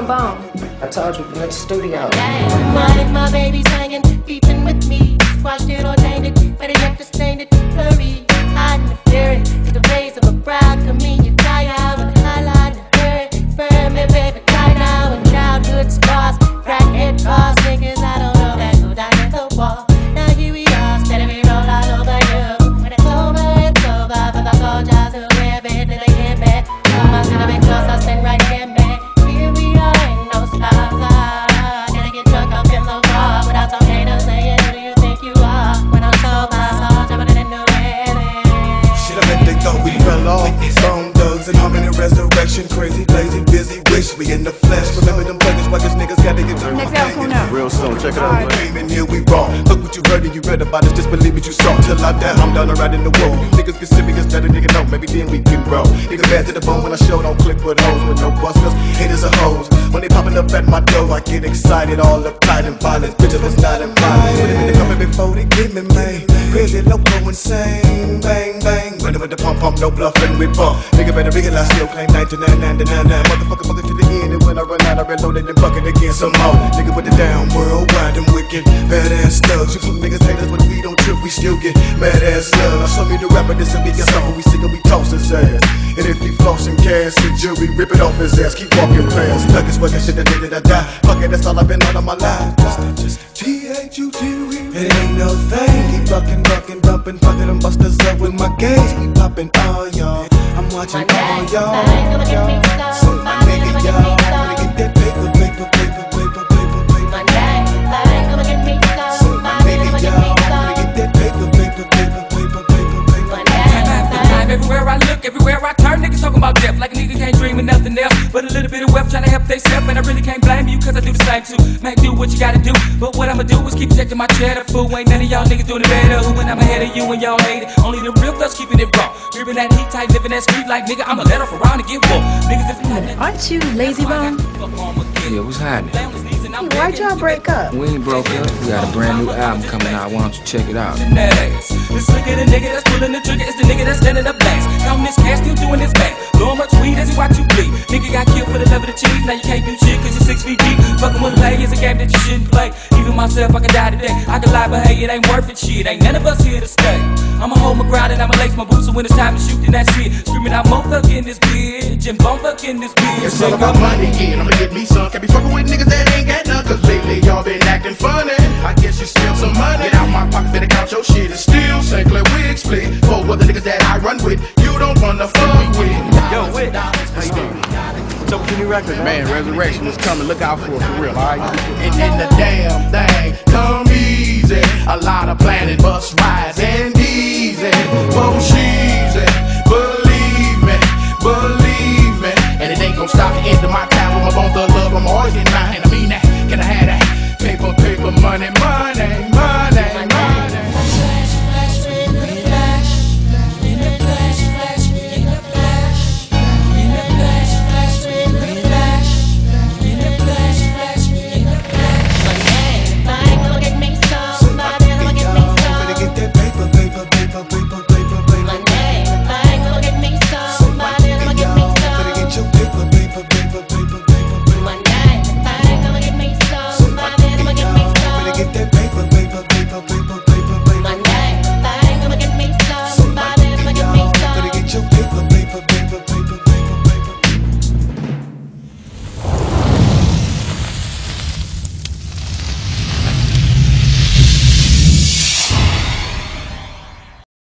trombone? I told you, in the studio. My baby's hanging, beeping with me. Washed it, ordained it, but it yet to stain it, blurry. Hiding the fury, to the blaze of a bride. Comedian, tie out with a highlight and hurry. Firm and baby, tie now. And childhood scars, crackhead cars, niggas I don't know that go down at the wall. Now here we are, steady we roll all over you. When it's over for the soldiers who live it till they get back. Mama's gonna be close, I stand right here, man. Here we are, ain't no stars. Gotta get drunk up in the bar without some haters saying, who do you think you are? When I'm sober, jumping in the railing. Shit, I bet they thought we fell off. Bone thugs and harmony resurrection. Crazy, lazy, busy, wish we in the flesh. Remember them thuggers, why these niggas gotta get their Next album coming out. Real soon, check it out, man. Dreaming here we wrong. Look what you heard and you read about us, just believe what you saw. Till I die, I'm down right in the road. You niggas can see me as better, nigga know. Maybe then we can grow. Nigga bad to the bone when I show, don't click with hoes with no busters. Haters are hoes. When they popping up at my door, I get excited, all uptight and violent. Bitches was not invited. Put them in the coming before they get me, man. Crazy, loco, insane. Bang, bang. Running with the pump, no bluffing, we bump. Nigga better realize still claim 9999. Motherfucker, fucker to the end. And when I run out, I reload it and bucket again some more. Nigga with the down, worldwide and wicked. Badass thugs. You some niggas haters, but we don't trip, we still get mad-ass love. Now show me the rapper, this and we got something we sing and we toss his ass. And if he flossing cash, the jury rip it off his ass. Keep walking past. Nuggets fucking shit that did I die. Fuck it, that's all I've been on my life. Just T-H-U-T-U. It ain't no thing. Keep bucking, dumping, fucking them busters up with my gaze. Keep popping all y'all. I'm watching all y'all. Say my nigga, y'all. Wanna get that paper, paper, paper, paper, paper, paper. My gang, come and get me Say my nigga, y'all. Wanna get that paper, paper, paper, paper, paper, paper. Time after time, everywhere I look, everywhere I turn, niggas talking about death. Like a nigga can't dream of nothing else but a little bit of wealth, trying to help theyself. And I really can't blame you, cause I do the same too. Man, do what you gotta do, but what I'ma do is keep protecting my cheddar. Fool, ain't none of y'all niggas doing it better. Who when I'm ahead of you and y'all hate it. Only the real thugs keeping it raw. Gripping that heat tight, living that street like nigga, I'ma let off around and get woke. Niggas if Aren't you Lazy Bone? Yeah, what's happening? Hey, why'd y'all break up? We ain't broke up. We got a brand new album coming out. Why don't you check it out? Let's look at the nigga that's pulling the trigger. It's the nigga that's standing up last. Counting this cash, still doing his back. Blowing much weed as he watch you bleed. Nigga got killed for the love of the cheese. Now you can't do shit cause you're 6 feet deep. Fucking with play is a game that you shouldn't play. Even myself, I can die today. I can lie, but hey, it ain't worth it, shit. Ain't none of us here to stay. I'ma hold my ground and I'ma lace my boots. So when it's time to shoot, then that's it. Screaming out, mo thug in this bitch. And bone thug in this bitch. It's all about money, yeah, I'ma get me some. Can't be fucking with niggas that ain't got none. Cause lately y'all been acting funny. I guess you steal some money. Get out my pocket, better count your shit. And still St. Clair wig split. For other niggas that I run with, you don't wanna fuck with. Yo, Whit, how you doing? What's up with your new record, man? Resurrection is coming. Look out for it, for real, alright? And then the damn thing come easy. A lot of planning, bus rides, and